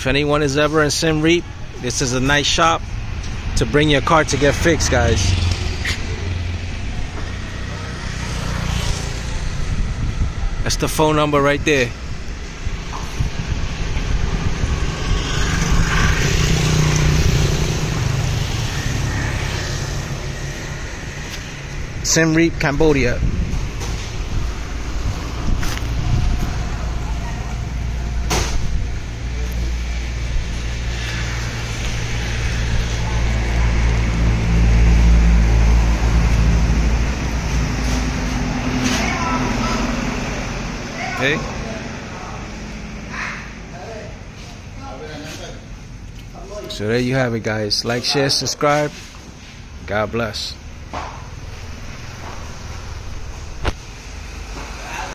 If anyone is ever in Siem Reap, this is a nice shop to bring your car to get fixed, guys. That's the phone number right there. Siem Reap, Cambodia. Hey. So there you have it, guys. Like, share, subscribe. God bless.